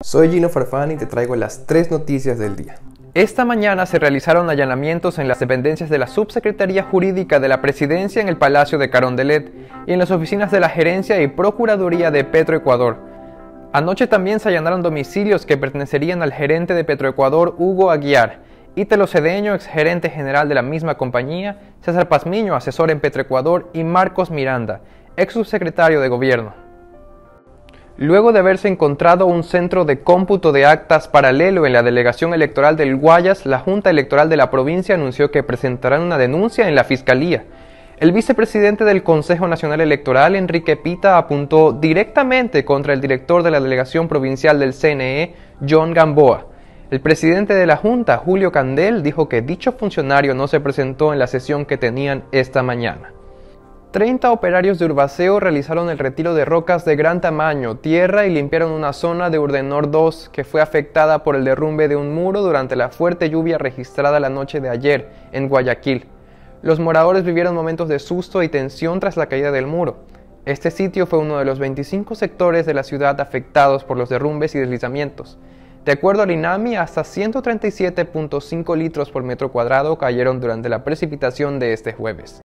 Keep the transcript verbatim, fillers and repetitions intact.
Soy Gino Farfán y te traigo las tres noticias del día. Esta mañana se realizaron allanamientos en las dependencias de la Subsecretaría Jurídica de la Presidencia en el Palacio de Carondelet y en las oficinas de la Gerencia y Procuraduría de Petroecuador. Anoche también se allanaron domicilios que pertenecerían al gerente de Petroecuador, Hugo Aguiar, Ítalo Cedeño, exgerente general de la misma compañía, César Pazmiño, asesor en Petroecuador, y Marcos Miranda, ex subsecretario de Gobierno. Luego de haberse encontrado un centro de cómputo de actas paralelo en la delegación electoral del Guayas, la Junta Electoral de la provincia anunció que presentarán una denuncia en la Fiscalía. El vicepresidente del Consejo Nacional Electoral, Enrique Pita, apuntó directamente contra el director de la delegación provincial del C N E, John Gamboa. El presidente de la Junta, Julio Candel, dijo que dicho funcionario no se presentó en la sesión que tenían esta mañana. treinta operarios de Urbaceo realizaron el retiro de rocas de gran tamaño, tierra y limpiaron una zona de Urdenor dos que fue afectada por el derrumbe de un muro durante la fuerte lluvia registrada la noche de ayer en Guayaquil. Los moradores vivieron momentos de susto y tensión tras la caída del muro. Este sitio fue uno de los veinticinco sectores de la ciudad afectados por los derrumbes y deslizamientos. De acuerdo al INAMI, hasta ciento treinta y siete punto cinco litros por metro cuadrado cayeron durante la precipitación de este jueves.